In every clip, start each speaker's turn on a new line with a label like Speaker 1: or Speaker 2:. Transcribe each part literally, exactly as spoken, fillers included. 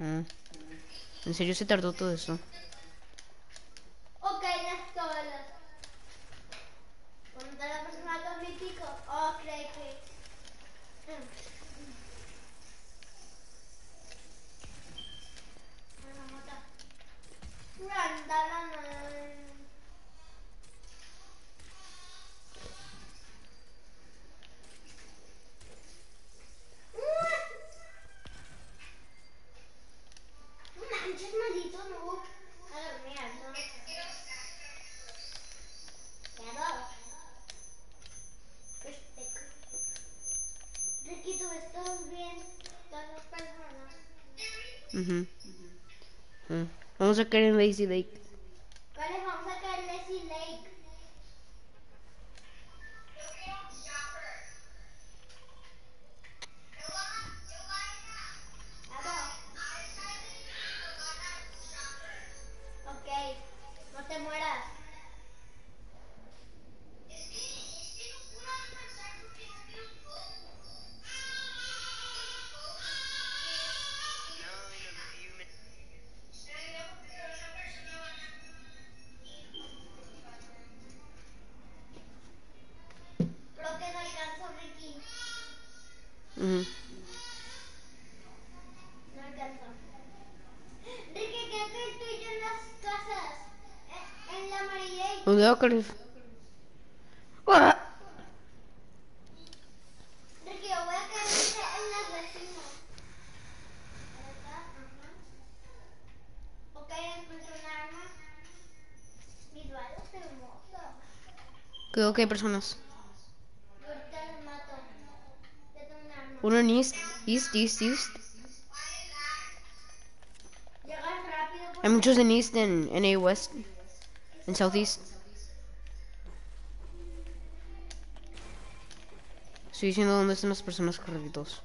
Speaker 1: Ah. ¿En serio se tardó todo eso?
Speaker 2: Ok, las todas. Cuando está la persona con mi pico, oh, cree que... Manches, maldito, no. A dormir, ¿no? Ricky, ¿tú estás bien? Todas las personas.
Speaker 1: Uh -huh. Vamos a caer en Lazy Lake.
Speaker 2: Vale, vamos a caer en Lazy Lake. Ok, no te mueras. Creo que no alcanzo, Ricky.
Speaker 1: Uh -huh.
Speaker 2: No alcanzo. Ricky, creo que estoy yo en las casas. En, en la amarilla.
Speaker 1: ¿Dónde va a caer? ¡Ah!
Speaker 2: Ricky, yo voy a caer en, en las vecinas. ¿Verdad? Ajá. Ok, encuentro un arma. Mis balas hermosas.
Speaker 1: Creo que hay personas.
Speaker 2: Yo ahorita los mato. Ya tengo un arma.
Speaker 1: Uno en East, East, East, East.
Speaker 2: Llegas rápido porque...
Speaker 1: Hay muchos en East, en, en A West, en Southeast. Estoy diciendo dónde están las personas correctos.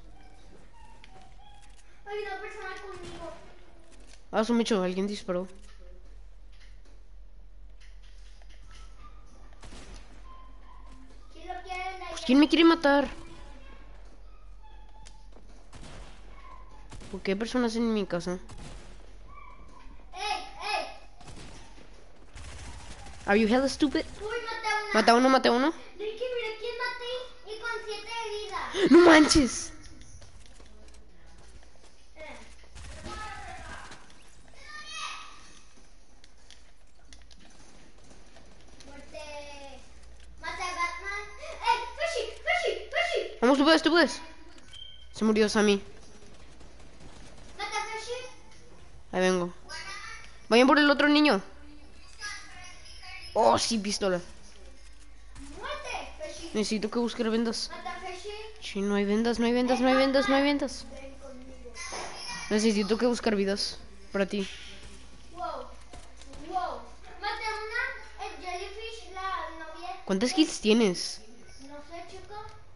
Speaker 2: Hay una persona conmigo.
Speaker 1: Ah, su mecho, alguien disparó.
Speaker 2: Si lo quieren,
Speaker 1: Pues, ¿quién me quiere matar? ¿Por qué hay personas en mi casa?
Speaker 2: ¡Ey! ¡Ey!
Speaker 1: Are you hella stupid?
Speaker 2: Uy, maté a una.
Speaker 1: Mata a uno, mata a uno.
Speaker 2: Ricky, mira quién maté y con siete heridas.
Speaker 1: ¡No manches!
Speaker 2: Eh. Muerte. Mata a Batman. ¡Ey! ¡Fishy! ¡Fishy! ¡Fishy!
Speaker 1: Vamos, tú puedes, tú puedes. Se murió Sammy.
Speaker 2: Mata a Fishy.
Speaker 1: Ahí vengo. Vayan por el otro niño. Oh, sí, pistola.
Speaker 2: Muerte, Fishy.
Speaker 1: Necesito que buscar vendas.
Speaker 2: Mata a Fishy.
Speaker 1: Sí, no hay vendas, no hay vendas, no hay vendas, no hay vendas.
Speaker 2: Ven conmigo.
Speaker 1: Necesito que buscar vidas para ti.
Speaker 2: Wow. Wow. Mata a una. El Jellyfish, la novia.
Speaker 1: ¿Cuántas kills tienes?
Speaker 2: No sé, chico.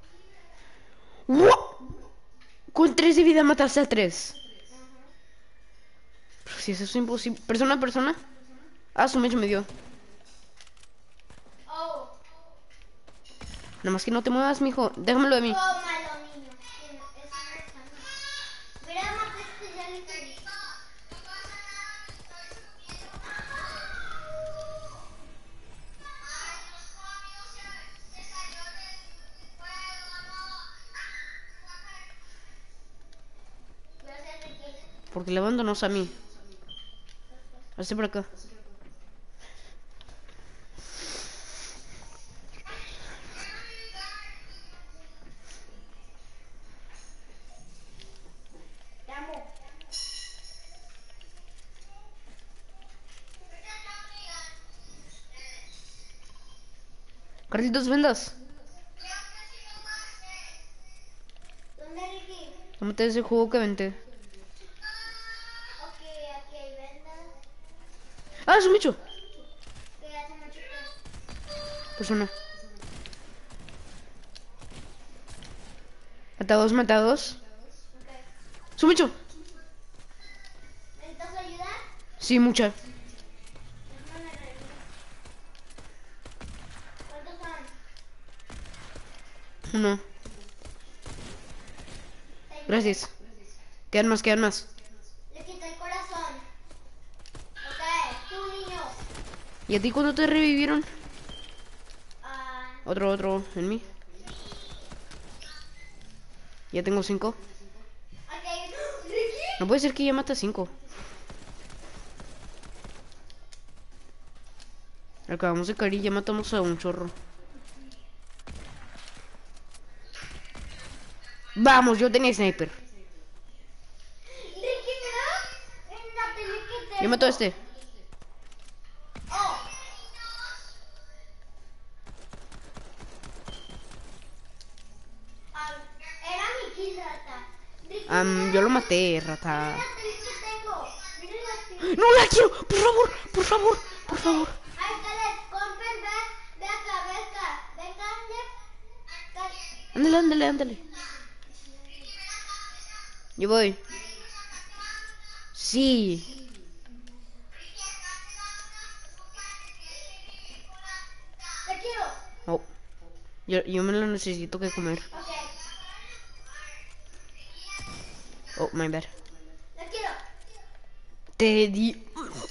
Speaker 1: ¡Wow! Con tres de vida mataste a tres. Pero si eso es imposible. Persona, persona. Ah, su mecho me dio.
Speaker 2: Oh.
Speaker 1: Nada más que no te muevas, mijo. Déjamelo de mí.
Speaker 2: Tómalo, niño. Es una sana. Mira, maté este Jellyfish. Gracias, Ricky.
Speaker 1: Porque le abandonas a mí. Hazte por acá.
Speaker 2: Te amo.
Speaker 1: Carlitos, vendas.
Speaker 2: ¿Dónde, Ricky?
Speaker 1: Tómate ese juego que aventé.
Speaker 2: Ok, aquí hay vendas.
Speaker 1: Ah, su mecho.
Speaker 2: ¿Qué hace mucho que?
Speaker 1: Persona. Matados, matados.
Speaker 2: Ok.
Speaker 1: Su mecho.
Speaker 2: ¿Necesitas ayuda?
Speaker 1: Sí, mucha.
Speaker 2: Déjame revisar. ¿Cuántos son?
Speaker 1: Uno. Gracias. Quedan más, quedan más.
Speaker 2: Le quito
Speaker 1: ¿Y a ti cuándo te revivieron?
Speaker 2: Ah,
Speaker 1: Otro, otro en mí. Ya tengo cinco.
Speaker 2: ok. Ricky.
Speaker 1: No puede ser que ya mata cinco. Acabamos de caer y ya matamos a un chorro. Vamos, yo tenía sniper.
Speaker 2: Ricky, mira. En la tele que tengo.
Speaker 1: Yo mato a este.
Speaker 2: Oh. Ah, era mi kill, rata. Ricky,
Speaker 1: Am,
Speaker 2: mira
Speaker 1: yo lo
Speaker 2: la-
Speaker 1: maté,
Speaker 2: Mira
Speaker 1: rata.
Speaker 2: la tele que tengo. Mira la tele.
Speaker 1: No la quiero, por favor, por favor, por favor.
Speaker 2: Ay, Caleb, compren, ve, ve acá, ve acá, ve acá, Caleb. Caleb.
Speaker 1: Ándale, ándale, ándale. Yo voy. Sí.
Speaker 2: Te quiero.
Speaker 1: Oh. Yo, yo me lo necesito que comer.
Speaker 2: Ok,
Speaker 1: Oh, my bad.
Speaker 2: te quiero.
Speaker 1: Te di...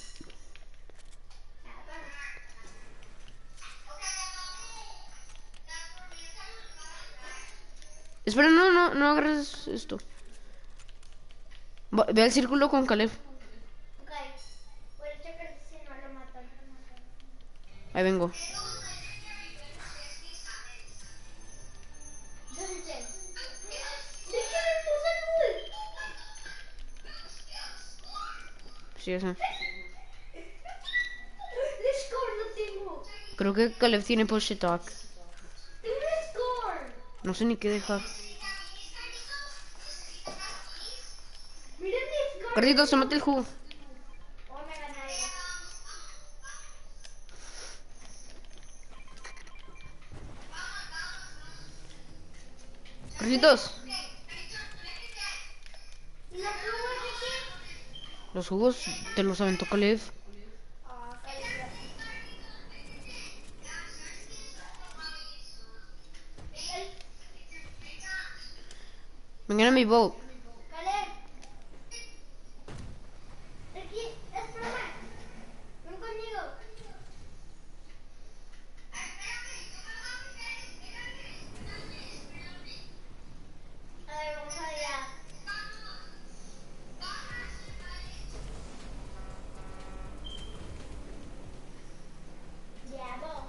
Speaker 1: Espera, no, no, no agarres esto. Va- Ve al círculo con Caleb.
Speaker 2: Ok, voy a checar si no lo matan.
Speaker 1: Ahí vengo.
Speaker 2: ¿Dónde está? ¿De qué le puse azul?
Speaker 1: Sí, esa.
Speaker 2: El score lo tengo.
Speaker 1: Creo que Caleb tiene push attack.
Speaker 2: Tengo el score.
Speaker 1: No sé ni qué dejar.
Speaker 2: Miren mi score.
Speaker 1: Carlitos, tómate el jugo.
Speaker 2: Oh, me ganaron.
Speaker 1: Carlitos.
Speaker 2: ¿Y la pluma de qué?
Speaker 1: Los jugos te los aventó Caleb.
Speaker 2: Ah, Caleb.
Speaker 1: Vengan a mi boat.
Speaker 2: Caleb. Ricky, espérame. Ven conmigo. A ver, vamos allá. Ya, vos.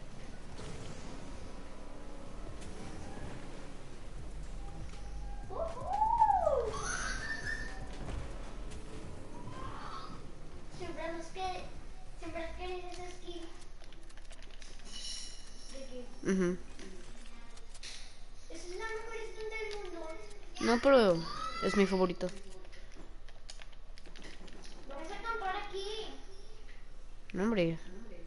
Speaker 2: Ujú. Siempre los que siempre has querido ese skin. Ricky,
Speaker 1: Ujú.
Speaker 2: esa es la mejor skin del mundo.
Speaker 1: No, pero es mi favorito.
Speaker 2: Vamos a acampar aquí.
Speaker 1: No, hombre.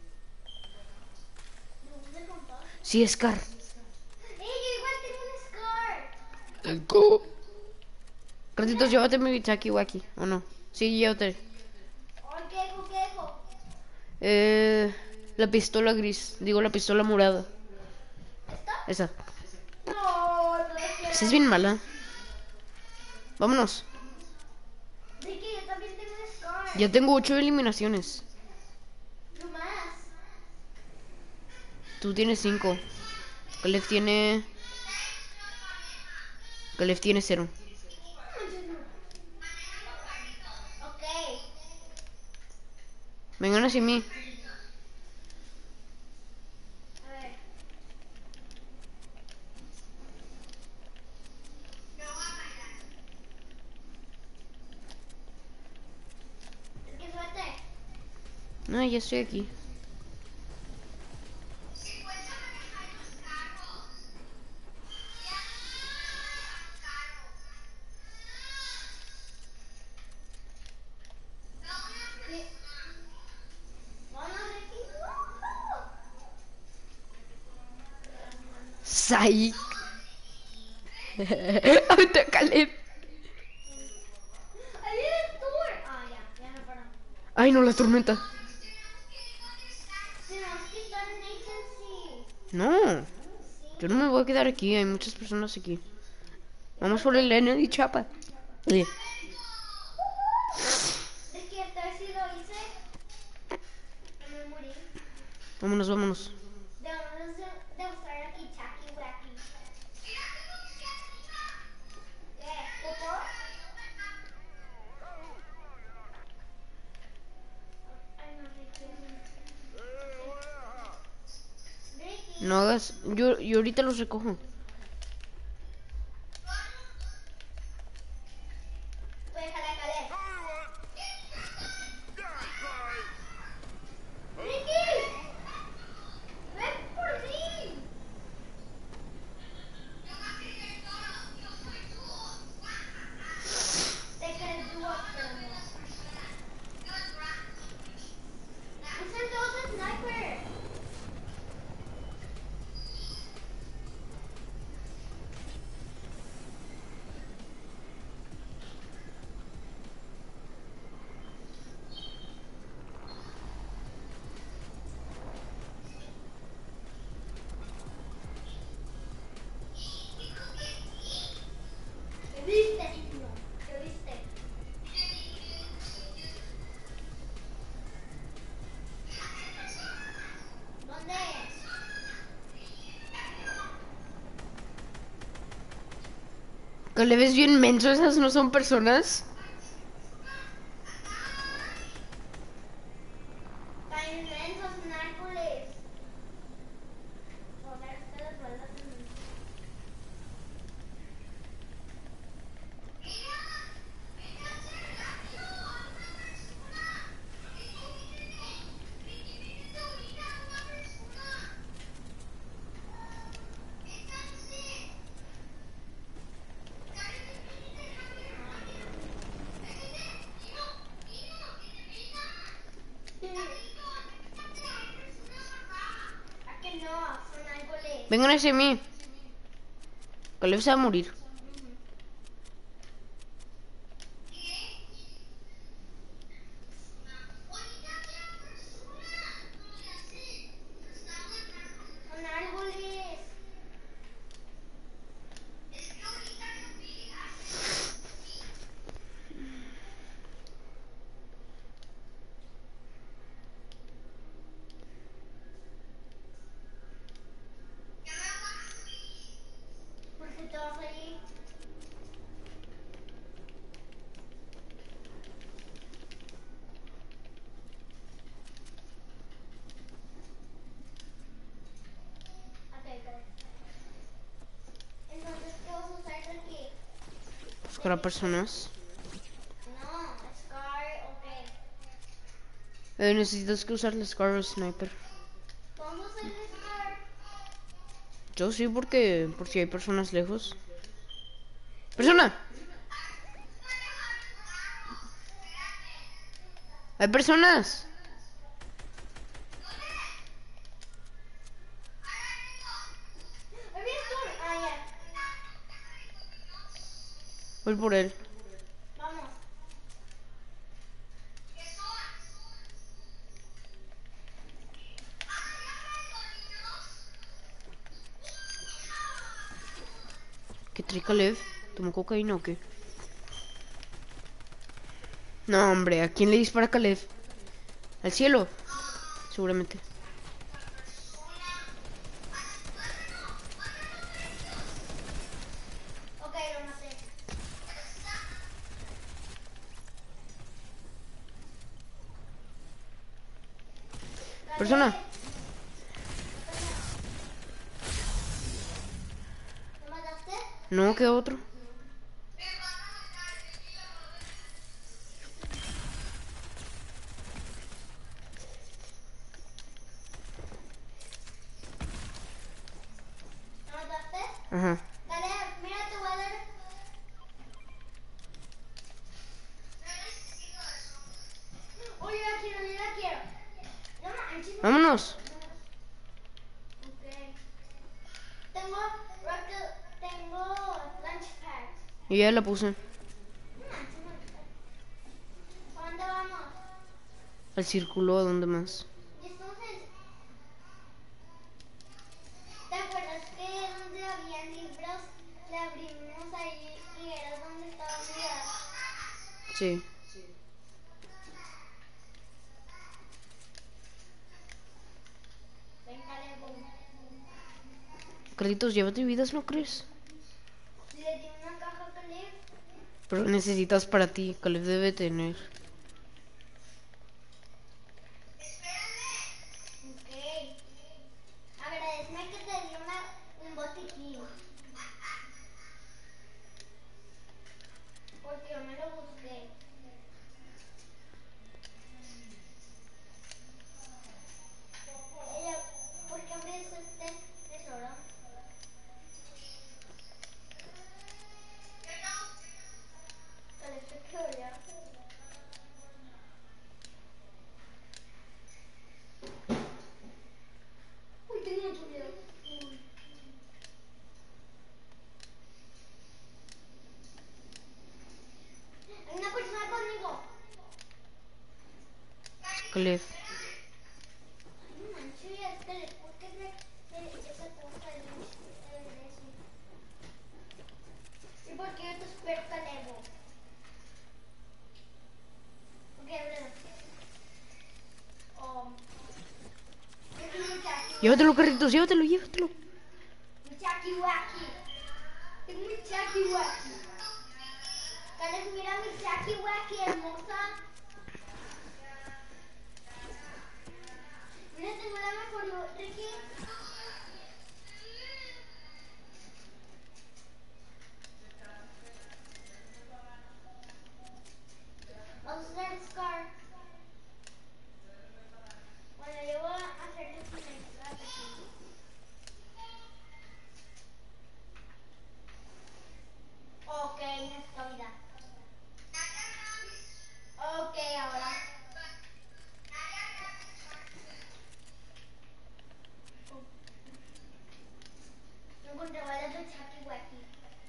Speaker 2: Vamos a acampar.
Speaker 1: Sí, Scar.
Speaker 2: ¡Eh, yo igual tengo un scar!
Speaker 1: Tengo. Carlitos, llévate mi Takiwaki. ¿O no? Sí, llévate.
Speaker 2: ¡Ay, qué dejo, qué dejo!
Speaker 1: Eh, la pistola gris. Digo, la pistola morada.
Speaker 2: ¿Esta?
Speaker 1: Esa.
Speaker 2: No, no quiero.
Speaker 1: Esa es bien mala. Vámonos.
Speaker 2: Ricky, yo también tengo un scar.
Speaker 1: Ya tengo ocho eliminaciones.
Speaker 2: No más.
Speaker 1: Tú tienes cinco. Caleb tiene... Caleb tiene cero.
Speaker 2: Ok.
Speaker 1: Vengan hacia mí.
Speaker 2: A ver. Ricky, suerte.
Speaker 1: No, ya estoy aquí.
Speaker 2: Sí. Vamos, Ricky. ¡Woohoo!
Speaker 1: Psych. Ahorita Caleb.
Speaker 2: Ahí viene el tour. Ah, ya, ya no paró.
Speaker 1: Ay, no, la tormenta.
Speaker 2: Tenemos que estar en agency.
Speaker 1: No. Yo no me voy a quedar aquí. Hay muchas personas aquí. Vamos por el N y Chapa. Eh,
Speaker 2: Es que esta vez sí lo hice. No me morí.
Speaker 1: Vámonos, vámonos.
Speaker 2: Debemos de, de buscar aquí Chucky Wacky. ¿Qué? ¿Popó? Ay, no, Ricky. Ricky.
Speaker 1: No hagas. Yo, yo ahorita los recojo.
Speaker 2: Voy a dejar a Caleb. Ricky. Ven por mí. Te crees dúo, pero no. Usen todos el sniper. ¿Qué viste, niño? ¿Qué viste? ¿Dónde?
Speaker 1: Que le ves bien menso, esas no son personas.
Speaker 2: Tan inmensos Nápoles. Joder, ustedes vuelan. ¿A que no? Son árboles.
Speaker 1: Vengan hacia mí. Caleb se va a morir.
Speaker 2: Son árboles. ¿Por qué te vas allí? Ok, ok. Entonces, ¿qué vas a usar aquí?
Speaker 1: Buscar a personas.
Speaker 2: No, Scar, ok.
Speaker 1: Eh, necesitas que usar la Scar o Sniper.
Speaker 2: ¿Cómo usar el Scar?
Speaker 1: Yo sí, porque por si hay personas lejos. ¡Persona! ¡Hay personas!
Speaker 2: ¡Ahí viene tú! Ah, ya.
Speaker 1: Voy por él.
Speaker 2: Vamos.
Speaker 1: ¿Qué trae Caleb? ¿Tomó cocaína o qué? No, hombre, ¿a quién le dispara Caleb? ¿Al cielo? Seguramente.
Speaker 2: Ok, lo maté.
Speaker 1: Persona.
Speaker 2: ¿Lo mataste?
Speaker 1: No, queda otro.
Speaker 2: ¿Lo mataste?
Speaker 1: Ajá.
Speaker 2: Caleb, mira, te voy a dar. Uy, yo la quiero, yo la quiero. No manches.
Speaker 1: Vámonos.
Speaker 2: Ok. Tengo rocket, tengo lunch pad.
Speaker 1: Y ya la puse.
Speaker 2: No manches, no. ¿A dónde vamos?
Speaker 1: Al círculo, ¿a dónde más?
Speaker 2: Y estamos en... ¿Te acuerdas que donde había libros le abrimos ahí y era donde estaba Mira?
Speaker 1: Sí. Carlitos, llévate vidas, ¿no crees?
Speaker 2: Si le di una caja a Caleb.
Speaker 1: Pero necesitas para ti, Caleb debe tener.
Speaker 2: Ok. Agradeceme que te di una, un botiquín. Porque yo me lo busqué. Ella, ¿por qué abres este tesoro? Caleb se quedó ya. Uy, tengo mucho miedo. Uy. Hay una persona conmigo.
Speaker 1: Caleb.
Speaker 2: Ay, no manches, Caleb, ¿por qué se, se, se sacó Caleb de eso? ¿Y por qué yo te espero, Caleb? Ok, bueno. Um, yo tengo un Jackie
Speaker 1: Llévatelo, Carlitos, llévatelo, llévatelo.
Speaker 2: Un Jackie Wacky. Tengo un Jackie Wacky. Caleb, mira mi Jackie Wacky hermosa. Mira, tengo la mejor, Ricky. Vamos a hacer Scar. Bueno, yo voy a hacer el primer Scar aquí. Ok, necesito vida. Ok, ahora. No encontré balas de Jackie Wacky.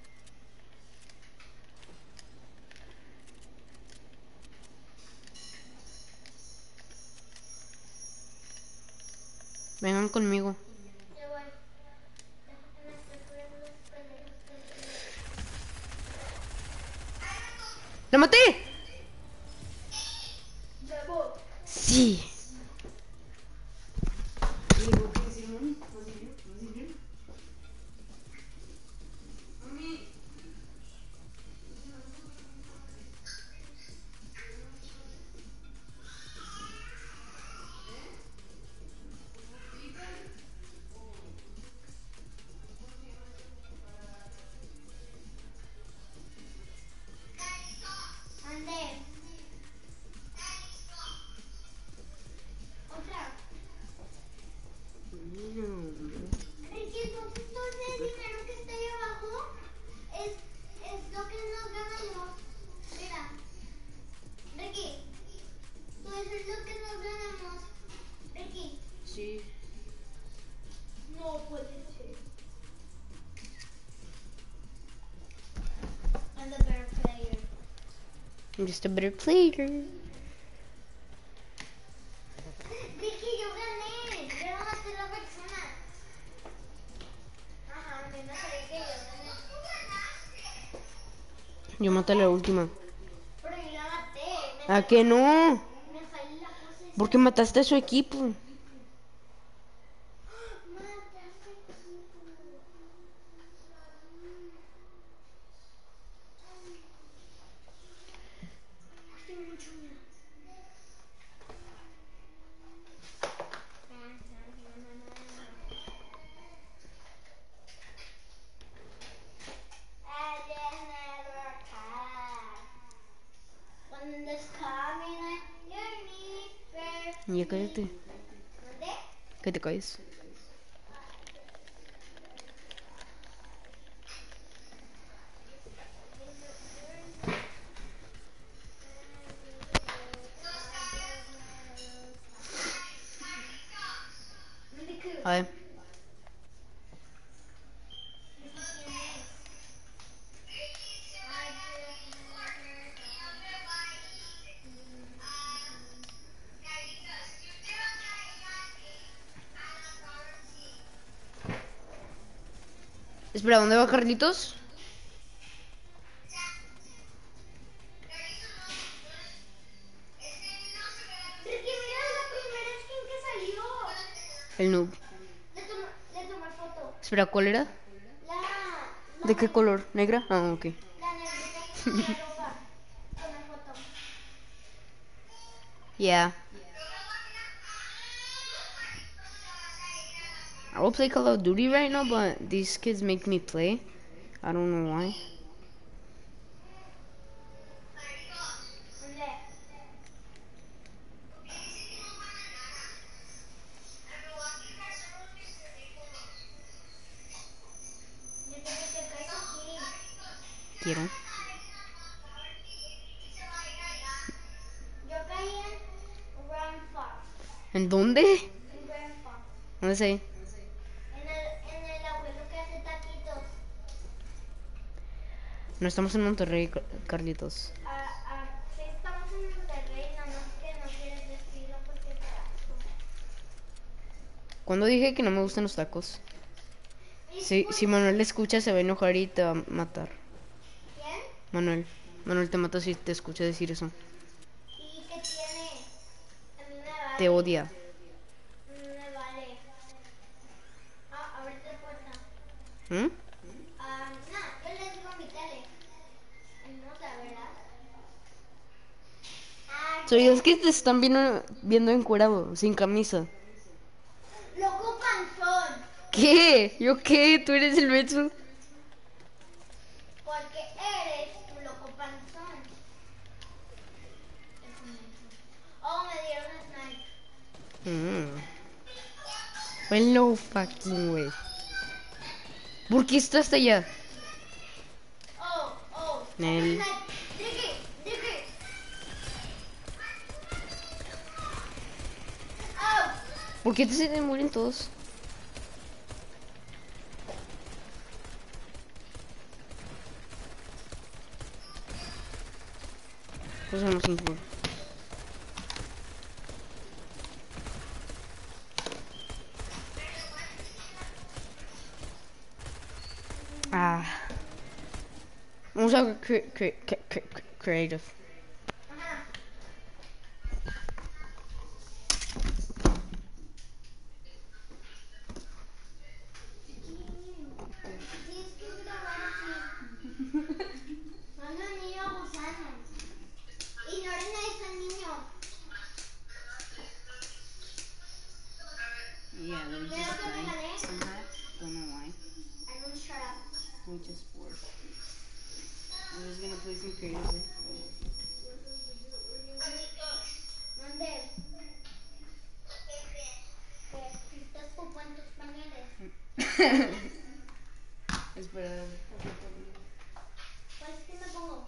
Speaker 1: Vengan conmigo.
Speaker 2: Ya voy. Déjame estoy cubriendo los pendejos que tengo.
Speaker 1: ¡La maté!
Speaker 2: Ya voy.
Speaker 1: Sí.
Speaker 2: Ande. Otra. Ricky, entonces todo ese dinero que está ahí abajo es, es lo que nos ganamos. Mira. Ricky. Todo eso es lo que nos ganamos. Ricky.
Speaker 1: Sí.
Speaker 2: No puede ser. I'm the better player.
Speaker 1: I'm just a better player.
Speaker 2: Ricky, yo gané. Yo no maté a la persona. Ajá, me imaginé que yo gané.
Speaker 1: Yo maté a la última.
Speaker 2: Pero yo la maté. Me
Speaker 1: ¿A qué no?
Speaker 2: Me fallé la cosa.
Speaker 1: ¿Por qué mataste a su equipo?
Speaker 2: Mataste equipo. Tengo mucho miedo.
Speaker 1: Ya cállate. Que te caes. A ver. Espera, ¿dónde va Carlitos? El noob. Espera, ¿cuál era?
Speaker 2: La,
Speaker 1: ¿De qué color? ¿Negra? Ah, ok.
Speaker 2: la negrita que tenía ropa con el botón.
Speaker 1: Yeah. I will play Call of Duty right now, but these kids make me play. I don't know why.
Speaker 2: ¿Dónde? Yo te que caes aquí.
Speaker 1: Quiero.
Speaker 2: Yo caí en Grand Fox.
Speaker 1: ¿En dónde?
Speaker 2: En Grand Fox.
Speaker 1: ¿Dónde sé?
Speaker 2: En el, en el abuelo que hace taquitos.
Speaker 1: No estamos en Monterrey, Car- Carlitos.
Speaker 2: Ah, ah, sí estamos en Monterrey, nada más que no quieres decirlo porque te asco.
Speaker 1: ¿Cuándo dije que no me gustan los tacos? Si, si Manuel le escucha se va a enojar y te va a matar.
Speaker 2: ¿Quién?
Speaker 1: Manuel. Manuel te mata si te escucha decir eso.
Speaker 2: ¿Y qué tiene? A mí me vale.
Speaker 1: Te odia.
Speaker 2: A mí me vale. Ah, ábrete la puerta.
Speaker 1: ¿Mm?
Speaker 2: Ah, no, yo le digo a mi tele. Hermosa, ¿verdad? Ah,
Speaker 1: ¿Sabías que te están viendo, viendo encuerado, sin camisa?
Speaker 2: loco panzón.
Speaker 1: ¿Qué? ¿Yo qué? ¿Tú eres el Betsu?
Speaker 2: Porque eres un loco panzón. Oh, me dieron snipe.
Speaker 1: Mm. Hello fucking way. ¿Por qué estás hasta allá?
Speaker 2: Oh, oh.
Speaker 1: Nel.
Speaker 2: Snipe. Digi, digi. Oh.
Speaker 1: ¿Por qué te se mueren todos? Pues vamos sin favor. Ah. Vamos a cre cre cre cre cre creative.
Speaker 2: Ajá. Tienes que grabar aquí. No es un niño gusano. Ignoren a ese niño.
Speaker 1: Yeah, we
Speaker 2: Creo que me gané.
Speaker 1: somehow. Don't know why.
Speaker 2: I don't shut up.
Speaker 1: We just bored. I'm just gonna play some creative.
Speaker 2: ¿Dónde? Que estás popo en tus pañales.
Speaker 1: Espera.
Speaker 2: ¿Cuál es que me pongo?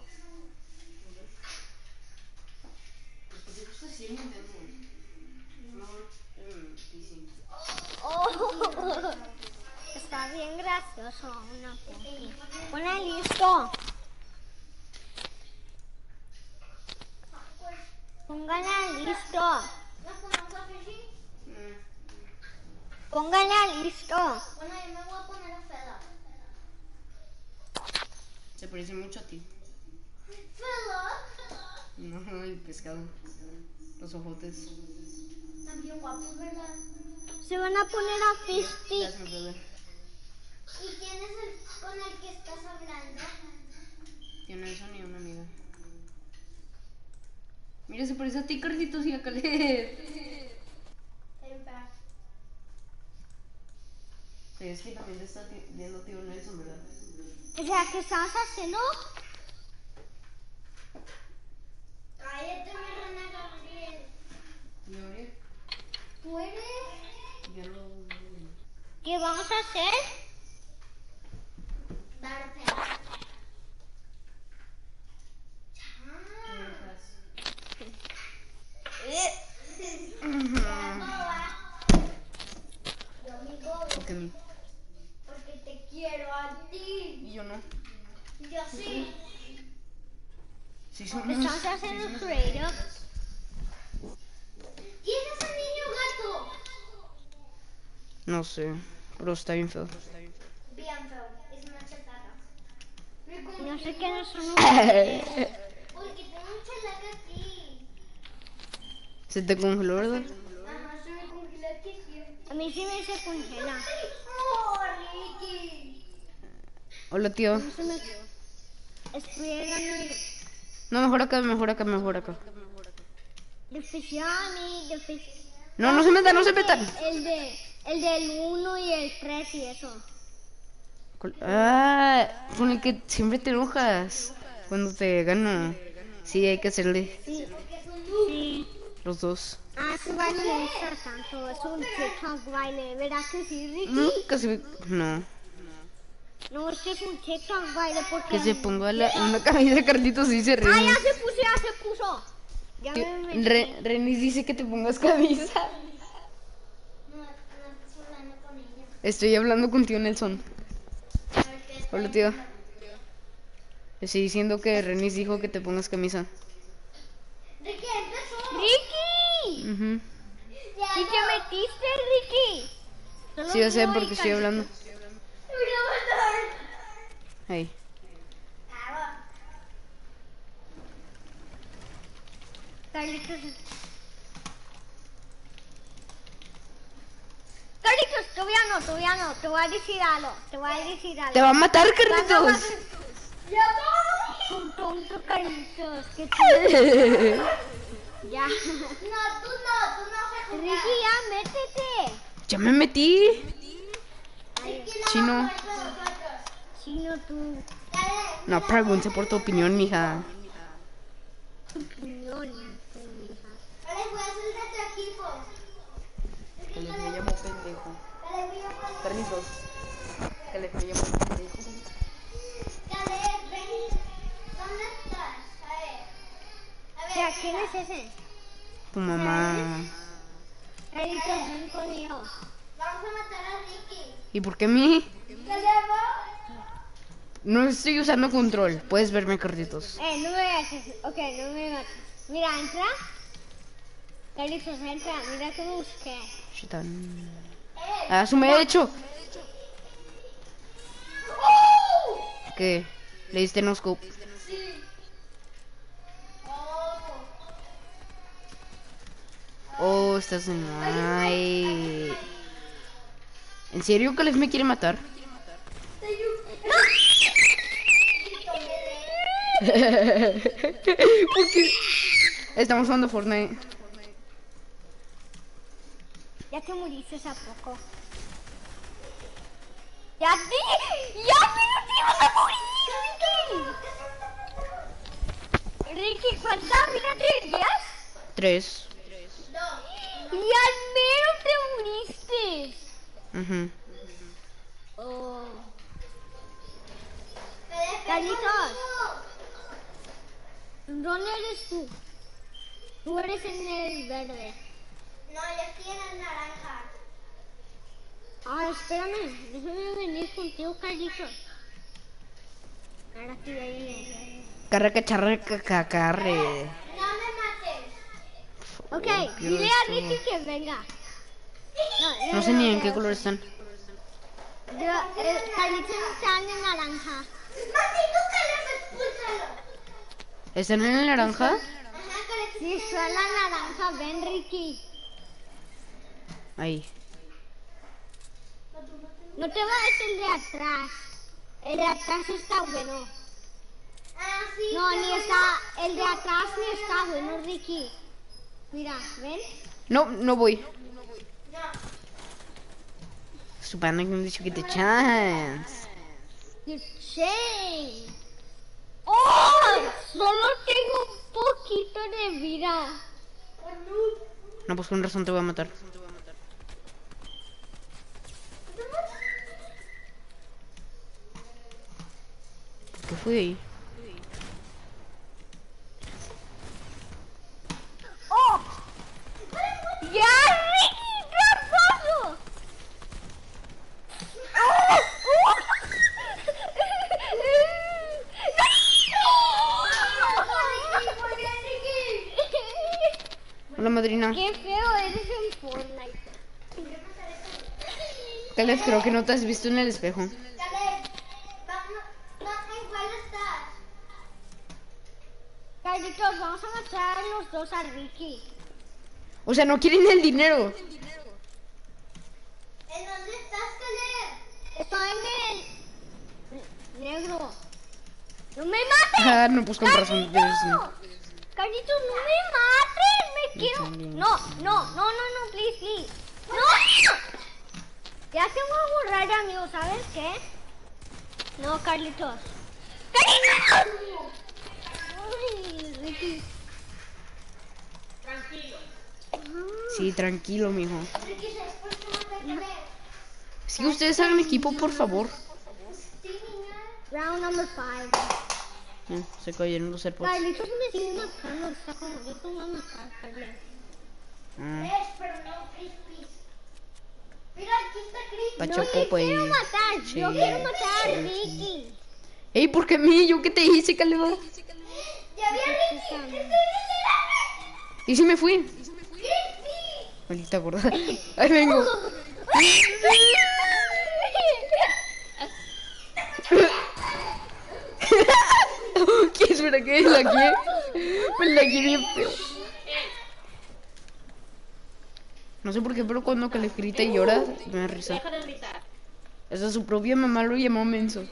Speaker 2: Oh, está bien gracioso una popi. Ponle listo. Póngala listo. ¿No ponemos a Fishy? Póngala listo. Bueno, yo me voy a poner a Fela.
Speaker 1: Se parece mucho a ti.
Speaker 2: ¿Fela?
Speaker 1: No, el pescado. Los ojotes.
Speaker 2: Están bien guapos, ¿verdad?
Speaker 3: Se van a poner a Fisty.
Speaker 1: That's my brother.
Speaker 2: ¿Y quién es el con el que estás hablando?
Speaker 1: Yo no eso ni una amiga. Mira, se parece a ti, Carlitos, y a Caleb.
Speaker 2: En paz.
Speaker 1: Sí, es que también te está ti- viendo tío Nelson, ¿verdad?
Speaker 3: O sea, ¿qué estamos haciendo?
Speaker 2: Cállate, mi rana Gabriel.
Speaker 1: ¿Y ahora?
Speaker 2: ¿Tú eres?
Speaker 1: Ya no.
Speaker 3: ¿Qué vamos a hacer?
Speaker 2: Dar pena. Yo amigo,
Speaker 1: Porque a mí.
Speaker 2: porque te quiero a ti.
Speaker 1: Y yo no.
Speaker 2: Yo sí.
Speaker 1: Sí, somos.
Speaker 3: Estamos haciendo creative.
Speaker 2: ¿Quién es el niño gato?
Speaker 1: No sé, pero está bien feo.
Speaker 2: Bien feo, es una chatarra. Me
Speaker 3: No
Speaker 2: congelé.
Speaker 3: sé qué no son.
Speaker 2: Porque tengo un chalaca aquí.
Speaker 1: Se te congeló, ¿verdad?
Speaker 2: Ajá, se me congeló aquí.
Speaker 3: A mí sí me se congela.
Speaker 2: ¡Ay, Ricky.
Speaker 1: Hola, tío.
Speaker 3: No se me... Estoy ganando.
Speaker 1: No, mejor acá, mejor acá, mejor acá.
Speaker 3: De Fisiani, de Fis...
Speaker 1: No, no se metan, no se metan.
Speaker 3: El de... El del uno y el tres y eso.
Speaker 1: ¿Cuál? Ah, con el que siempre te enojas cuando te gano. Sí, hay que hacerle
Speaker 3: Sí. Sí.
Speaker 1: los dos.
Speaker 3: Ah, ese baile me gusta tanto. Es un TikTok baile. ¿Verdad que sí, Ricky?
Speaker 1: Nunca se ve. No.
Speaker 3: No, es que es un TikTok baile porque...
Speaker 1: Que se ponga la, una camisa de Carlitos y se
Speaker 3: Ah,
Speaker 1: ríe.
Speaker 3: ya se puso, ya se puso. Ya
Speaker 1: Que-
Speaker 3: me metí.
Speaker 1: Re- Renis dice que te pongas camisa.
Speaker 2: No, no estás hablando con ella.
Speaker 1: Estoy hablando con tío Nelson.
Speaker 2: A ver qué está
Speaker 1: Hola, tío. Estoy diciendo que Renis dijo que te pongas camisa.
Speaker 2: Ricky, empezó.
Speaker 3: ¡Ricky!
Speaker 1: Ujú.
Speaker 2: Ya
Speaker 3: ¿Y te metiste, Ricky? Solo
Speaker 1: Sí, yo sé
Speaker 3: yo y
Speaker 1: porque estoy
Speaker 3: Carlitos.
Speaker 1: hablando.
Speaker 2: Mira, matar.
Speaker 1: Ahí.
Speaker 2: Ah,
Speaker 3: Carlitos. Carlitos, todavía no, todavía no. Te voy a decir algo. Te voy a decir algo.
Speaker 1: Te va a matar,
Speaker 3: Cuando
Speaker 1: Carlitos.
Speaker 3: vas-
Speaker 2: ya va.
Speaker 3: Un tonto, Carlitos. Que te... Ya.
Speaker 2: No, tú no, tú no se jugar.
Speaker 3: Ricky, ya, métete.
Speaker 1: Ya me metí.
Speaker 2: Ricky, no
Speaker 1: Chino.
Speaker 2: va a jugar con nosotros.
Speaker 3: Chino, tú.
Speaker 2: Dale,
Speaker 1: No pregunte por tu opinión, mija.
Speaker 3: No, no, no.
Speaker 2: dale, voy a hacer de tu equipo.
Speaker 1: Que les me llamo pendejo.
Speaker 2: Dale, voy a poner.
Speaker 1: Carlitos. Que les me llamo pendejo.
Speaker 2: Dale, ven. ¿Dónde estás? A ver. A ver.
Speaker 3: Ya, ¿quién es ese?
Speaker 1: Tu mamá.
Speaker 3: Carlitos, ven conmigo.
Speaker 2: Vamos a matar a Ricky.
Speaker 1: ¿Y por qué a mí?
Speaker 2: Dale, va.
Speaker 1: No estoy usando control. Puedes verme, Carlitos.
Speaker 3: Eh, no me mates. Ok, no me mates. Mira, entra. Carlitos, entra. Mira que me busqué.
Speaker 1: Shitán. Ah, su me hecho. ¿Qué? Le diste no scope.
Speaker 2: Sí. Oh.
Speaker 1: Oh, estás en. Ay. ¿En serio que les me quiere matar? ¿Por qué? Estamos jugando Fortnite.
Speaker 3: Ya te moriste a poco. Ya te... Ya pero te ibas a morir, Ricky. Ricky, ¿cuántas vidas tenías?
Speaker 1: Tres.
Speaker 3: Y al menos te moriste.
Speaker 1: Ujú.
Speaker 3: Oh.
Speaker 2: Dale,
Speaker 3: Carlitos. ¿Dónde eres tú? Tú eres en el verde.
Speaker 2: no, yo estoy en el naranja.
Speaker 3: Ah, espérame. Déjame venir contigo, Carlitos. Ahora que ya llegué.
Speaker 1: Carre, cacharre, cacarre.
Speaker 2: No me mates.
Speaker 3: Ok,
Speaker 1: quiero
Speaker 3: dile a
Speaker 1: esto.
Speaker 3: Ricky que venga. No,
Speaker 1: No sé ni en qué color están.
Speaker 3: Yo, eh, Carlitos está en el naranja.
Speaker 2: Maldito Caleb, expúlsalo.
Speaker 1: ¿Están en el naranja?
Speaker 2: Ajá, Caleb.
Speaker 3: Sí, está en la naranja. Ven, Ricky.
Speaker 1: Ahí.
Speaker 3: No te vayas el de atrás. El de atrás está bueno.
Speaker 2: Ah, sí.
Speaker 3: No,
Speaker 2: pero
Speaker 3: ni está. El de atrás ni está bueno, Ricky. Mira, ven.
Speaker 1: No, no voy.
Speaker 2: No.
Speaker 1: Supone que me dicho que te chance.
Speaker 3: You shame. ¡Oh! Solo tengo un poquito de vida.
Speaker 1: No, pues con razón te voy a matar. ¿Qué fue ahí?
Speaker 3: ¡Oh! ¡Ya, Ricky! ¡Tramposo! ¡Oh! ¡Oh!
Speaker 1: Hola, madrina.
Speaker 3: ¡Qué feo eres en Fortnite!
Speaker 1: ¿Qué les creo que no te has visto en el espejo?
Speaker 2: Caleb, vamos. No, ¿en cuál estás?
Speaker 3: Carlitos, vamos a matar a los dos a Ricky.
Speaker 1: O sea, no quieren el dinero.
Speaker 2: ¿En dónde estás, Caleb?
Speaker 3: Estoy en el negro. ¡No me mates!
Speaker 1: Ah, no, pues con razón.
Speaker 3: ¡Carlitos!
Speaker 1: No.
Speaker 3: ¡Carlitos, no me mates! ¡Me quiero!
Speaker 1: también.
Speaker 3: No, no, no, no, no, please, please. ¡No! Ya tengo algo raro, amigo, ¿sabes qué? No, Carlitos. ¡Carlitos! Ay, Ricky.
Speaker 1: Sí, tranquilo, mijo.
Speaker 2: Ricky, ¿sabes por qué no te crees?
Speaker 1: Si ustedes hagan equipo, por favor.
Speaker 2: Sí, niña.
Speaker 3: Round number five.
Speaker 1: Eh, se cayeron los AirPods.
Speaker 3: Carlitos me sigue matando, está como yo te voy a matar, Carlitos.
Speaker 1: Ah,
Speaker 2: Tres, pero no crispies. Mira, aquí está Crispy.
Speaker 1: Pacho
Speaker 3: No te
Speaker 1: Popo
Speaker 3: quiero
Speaker 1: y...
Speaker 3: matar, yo
Speaker 1: Sí.
Speaker 3: quiero matar a Ricky.
Speaker 1: Ey, ¿por qué a mí? ¿Yo qué te hice, Caleba?
Speaker 2: Ya vi a Ricky. Estoy delante.
Speaker 1: ¿Y si me fui?
Speaker 2: Crispy.
Speaker 1: Maldita gorda. Ahí vengo. ¿Qué es verdad que la quiere? Pues la quiere bien feo. No sé por qué, pero cuando que le grita y llora, me da risa.
Speaker 4: Deja de gritar.
Speaker 1: Esa su propia mamá lo llamó menso.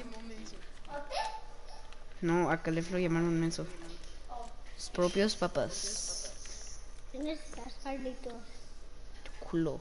Speaker 1: No, a Caleb lo llamaron menso. Sus propios papás.
Speaker 3: ¿Dónde estás, Carlitos?
Speaker 1: Culo.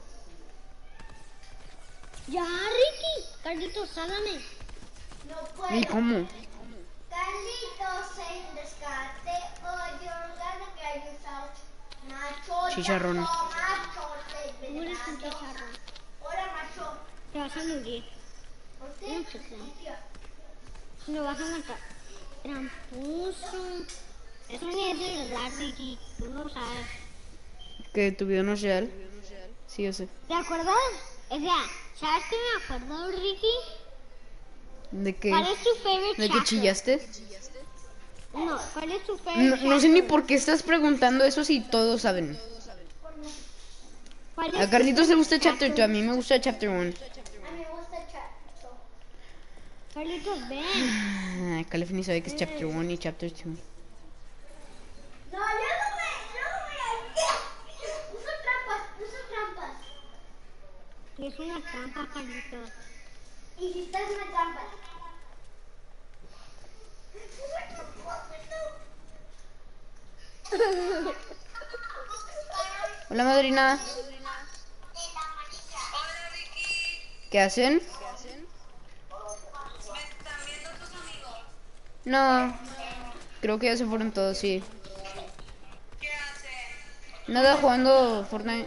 Speaker 3: Ya, Ricky. Carlitos, sálame.
Speaker 2: No puedo.
Speaker 1: ¿Y cómo?
Speaker 2: Carlitos en descarte. Oh, you're gonna get yourself. Macho.
Speaker 1: Chicharrón.
Speaker 2: ya no, macho. te
Speaker 3: No eres un
Speaker 2: venado.
Speaker 3: chicharrón.
Speaker 2: Ahora, macho.
Speaker 3: Te vas a morir.
Speaker 2: ¿Por
Speaker 3: No,
Speaker 2: qué?
Speaker 3: pues, no. Me vas a matar. Tramposo. Eso ni es de verdad, Ricky. Tú lo sabes.
Speaker 1: ¿Que tu video no es real? Sí, yo sé.
Speaker 3: ¿Te acuerdas? O sea, ¿sabes qué me acuerdo, Ricky?
Speaker 1: ¿De qué?
Speaker 3: ¿Cuál es tu favorite
Speaker 1: ¿De que
Speaker 3: chapter?
Speaker 1: chillaste?
Speaker 3: No, ¿cuál es tu favorite
Speaker 1: No, no sé ni
Speaker 3: chapter?
Speaker 1: por qué estás preguntando eso si todos saben.
Speaker 3: ¿Cuál es
Speaker 1: A
Speaker 3: tu
Speaker 1: Carlitos le gusta
Speaker 3: favorite
Speaker 1: Chapter dos, a mí me gusta Chapter uno.
Speaker 2: A mí me gusta el chato.
Speaker 3: Carlitos, ven.
Speaker 1: Ah, Caleb ni sabe que es Chapter uno y Chapter dos.
Speaker 2: No, yo no me, yo no me. Uso trampas, uso trampas.
Speaker 3: Es una trampa, Carlitos.
Speaker 2: Hiciste una trampa.
Speaker 1: Hola, madrina. ¿Qué hacen? No, creo que ya se fueron todos, sí. Nada, jugando Fortnite.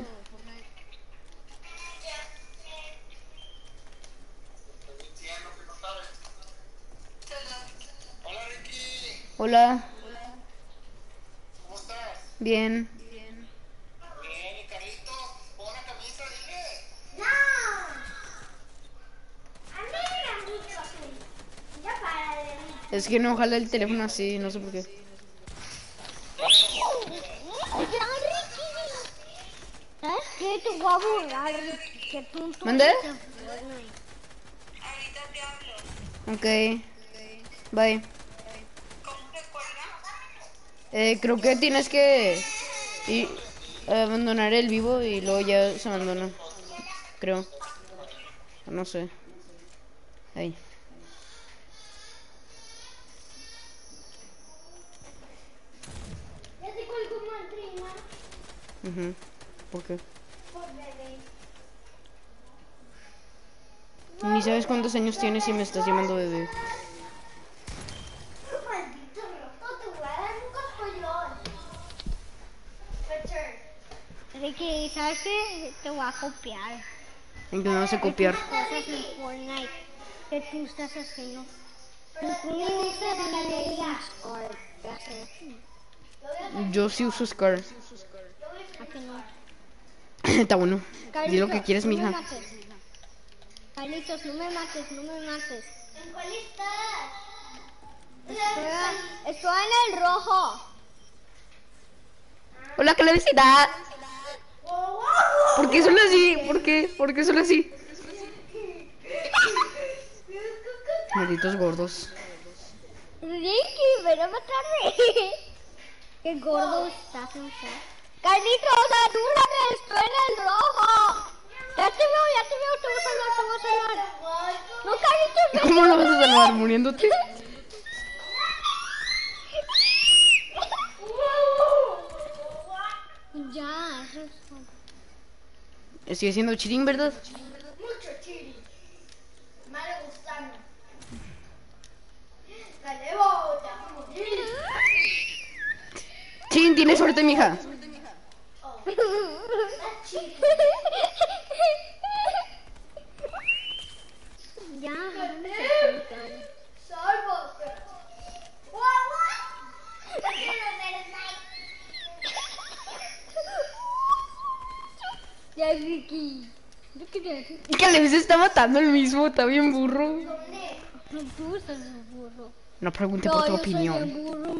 Speaker 5: Hola Ricky,
Speaker 1: Hola,
Speaker 5: ¿cómo estás?
Speaker 1: bien.
Speaker 5: Bien, y Carlitos, pon la camisa, dile.
Speaker 2: No. A mí me han dicho así. Ya para de mí.
Speaker 1: Es que no jala el teléfono así, no sé por qué.
Speaker 3: Ya, Ricky. ¿Sabes qué? Te voy a borrar, Ricky. Qué tonto.
Speaker 1: ¿Mande?
Speaker 3: eres en Fortnite.
Speaker 4: Ahorita te hablo.
Speaker 1: Ok, bye.
Speaker 4: ¿Cómo se cuelga?
Speaker 1: Eh, creo que tienes que ir, abandonar el vivo y luego ya se abandona. Creo. No sé. Ahí.
Speaker 2: Ya te cuelgo madrina
Speaker 1: Ujú. ¿Por qué?
Speaker 2: por bebé.
Speaker 1: Ni sabes cuántos años tienes y me estás llamando bebé.
Speaker 2: Maldito roto, te voy a dar un coscollón. Return.
Speaker 3: Ricky, ¿sabes qué? Te voy a copiar.
Speaker 1: ¿En qué me vas a copiar?
Speaker 3: Cosas en Fortnite que tú estás haciendo. Tú comienzas a leer Discord. Ya sé.
Speaker 1: Yo sí uso Scar.
Speaker 3: ¿A que no?
Speaker 1: Está bueno. Di lo que
Speaker 3: Carlitos,
Speaker 1: quieres,
Speaker 3: no me
Speaker 1: mija.
Speaker 3: mates. Carlitos, no me mates, no me mates.
Speaker 2: ¿En cuál estás?
Speaker 3: Estoy, estoy en el rojo.
Speaker 1: Hola, Calabecita. ¿Por qué son así? ¿Por qué? ¿Por qué son así? Malditos gordos.
Speaker 3: Ricky, ven a matarme. Qué gordo estás, no sé. Carlitos, ayúdame, estoy en el rojo. Ya te veo, ya te veo, te voy a salvar, te voy a salvar. No
Speaker 1: ¿Cómo lo vas a salvar? ¿Muriéndote?
Speaker 3: Ya, eso es todo.
Speaker 1: Estoy haciendo cheating, ¿verdad?
Speaker 2: Mucho chiri. Malo gusano. Calebo, te vas a morir.
Speaker 1: Cheating, tienes suerte, mija.
Speaker 2: That's chiri.
Speaker 3: Ya, vamos a contar.
Speaker 2: Sálvate. What, what? I can't let it night.
Speaker 3: Ya, Ricky. Yo quería decir.
Speaker 1: Y que le se está matando el mismo, está bien burro.
Speaker 2: ¿Dónde?
Speaker 3: No, tú estás un burro.
Speaker 1: No pregunte
Speaker 3: No,
Speaker 1: por tu
Speaker 3: yo soy
Speaker 1: opinión.
Speaker 3: un burro.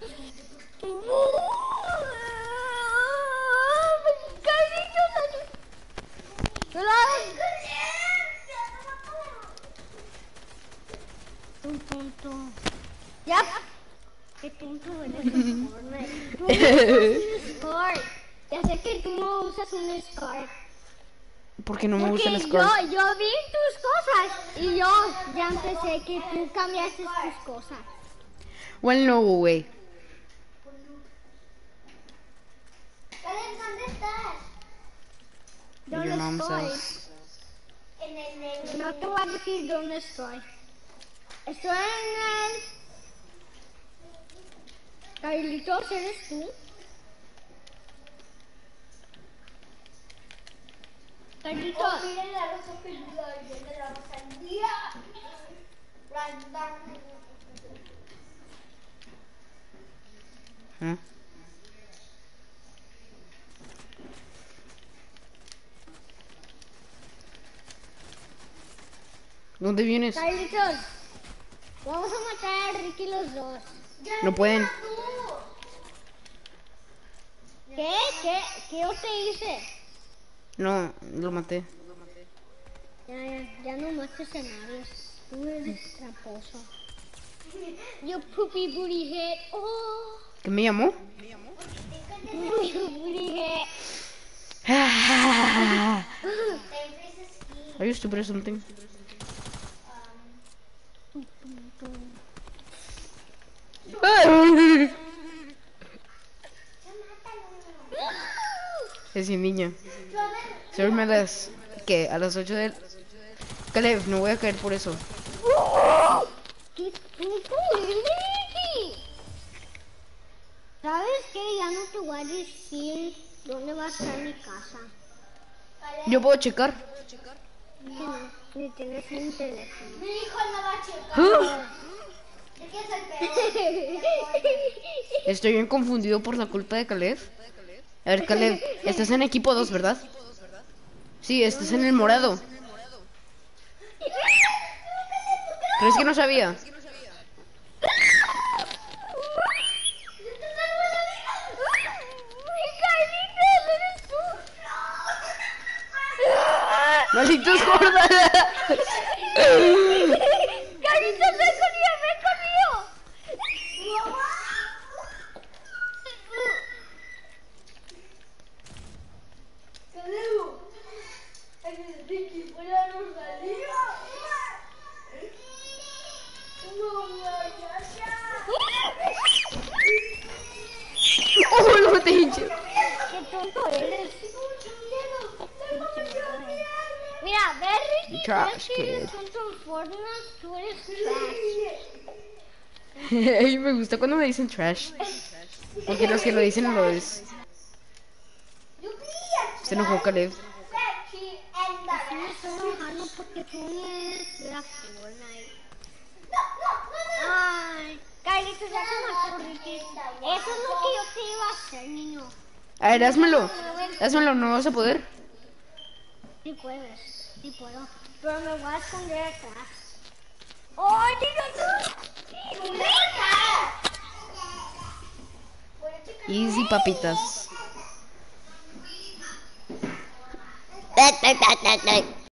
Speaker 3: Un tonto. Ya. Qué tonto eres en Fortnite. Tú no usas un Scar. Ya sé que tú no usas un Scar.
Speaker 1: Porque no me
Speaker 3: Porque
Speaker 1: gusta el
Speaker 3: yo,
Speaker 1: score.
Speaker 3: yo vi tus cosas y yo ya empecé que tú cambiaste tus cosas.
Speaker 1: Well, no way.
Speaker 2: Caleb, ¿dónde estás?
Speaker 3: ¿Dónde
Speaker 1: Your mom
Speaker 3: estoy?
Speaker 1: says.
Speaker 2: En el negro.
Speaker 3: No te voy a decir dónde estoy. Estoy en el... Carlitos, ¿eres tú? Carlitos.
Speaker 2: Oh, miren la rosa peluda y viene la rosa al día. Random.
Speaker 1: ¿Eh? ¿Dónde vienes?
Speaker 3: Carlitos. Vamos a matar a Ricky los dos.
Speaker 1: No pueden.
Speaker 3: ¿Qué? ¿Qué? ¿Qué yo te hice?
Speaker 1: No, lo maté.
Speaker 3: Ya, ya, ya no mates a nadie. Tú eres tramposo. Yo poopy booty head. Oh.
Speaker 1: ¿Qué me llamó?
Speaker 3: Booty booty head.
Speaker 1: Are you stupid or something? Es mi niña. Serme a las... ¿Qué? A las ocho del... Caleb, no voy a caer por eso.
Speaker 3: ¡Qué tonto eres, Ricky! ¿Sabes qué? Ya no te voy a decir dónde va a estar mi casa.
Speaker 1: Yo puedo checar.
Speaker 3: Que no, ni tienes un teléfono.
Speaker 2: Mi hijo no va a checar. ¿De qué es el peor?
Speaker 1: Estoy bien confundido por la culpa de Caleb. A ver, Caleb, estás en equipo dos, ¿verdad? Sí, estás en el morado. ¿Crees que no sabía? ¡Malditos gordas!
Speaker 3: ¡Carlitos, ven conmigo, ven conmigo!
Speaker 2: Caleb, el Ricky fuera Rosalía. No, ya, ya.
Speaker 1: ¡Oh, lo maté, hinche!
Speaker 3: ¡Qué tonto eres! Mira, ve, Ricky,
Speaker 1: Trash
Speaker 3: tú eres
Speaker 1: kid.
Speaker 3: tonto en Fortnite, tú eres trash.
Speaker 1: Ay, me gusta cuando me dicen trash. Porque los que lo dicen no lo es. Se enojó Caleb.
Speaker 3: Sí, me estoy enojando porque tú no eres la Fortnite. Ay, Carlitos, ya te mató, Ricky. Eso es lo que yo te iba a hacer, niño.
Speaker 1: A ver, házmelo. Házmelo, no vas a poder.
Speaker 3: Sí puedes, sí puedo. Pero me voy a esconder atrás. ¡Ay, niño, tú!
Speaker 1: Easy, papitas.